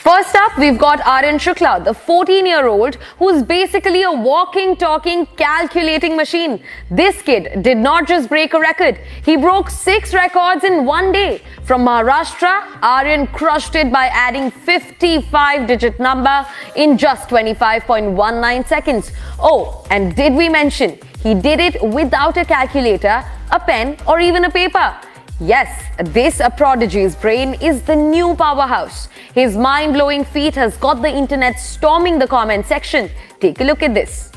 First up, we've got Aaryan Shukla, the 14-year-old who's basically a walking, talking, calculating machine. This kid did not just break a record, he broke 6 records in one day. From Maharashtra, Aaryan crushed it by adding 55-digit number in just 25.19 seconds. Oh, and did we mention he did it without a calculator, a pen or even a paper? Yes, this prodigy's brain is the new powerhouse. His mind-blowing feat has got the internet storming the comment section. Take a look at this.